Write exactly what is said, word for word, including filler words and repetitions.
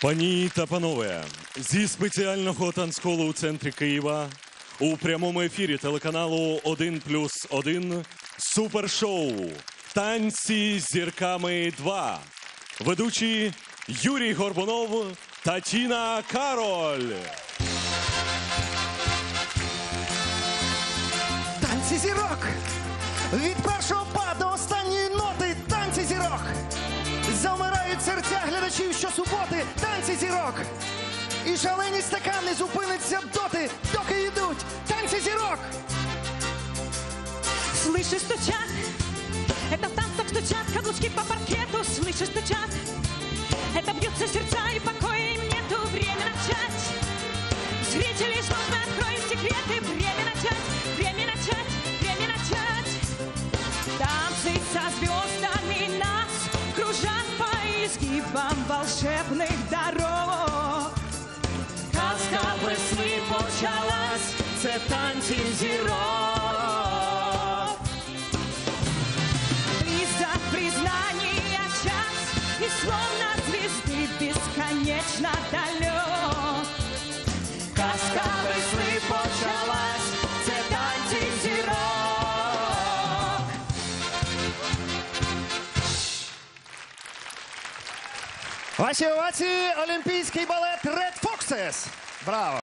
Пані та панове, зі спеціального танцполу у центрі Києва у прямому ефірі телеканалу один плюс один супершоу «Танці з зірками два». Ведучі Юрій Горбунов та Тіна Кароль. Танці зірок! Від першого па до останньої ноти танці зірок! Завмирають серця глядачів щосуботи танці зірок! І шалені стакани зупиниться доти, доки йдуть танці зірок! Слышишь, стучат, это в танцах стучат каблучки по паркету. Слышишь, стучат, это бьются сердца и покоя им нету. Время начать, зрители ждут, мы откроем секреты. Время начать, время начать, время начать. Танцы со звездами нас кружат по изгибам волшебных дорог. Казка весни почалась, це танці зірок. Признание час, и словно звезды бесконечно далек. Казка весни почалась, це танці зірок. Ваші овації, олімпійський балет Red Foxes! Браво!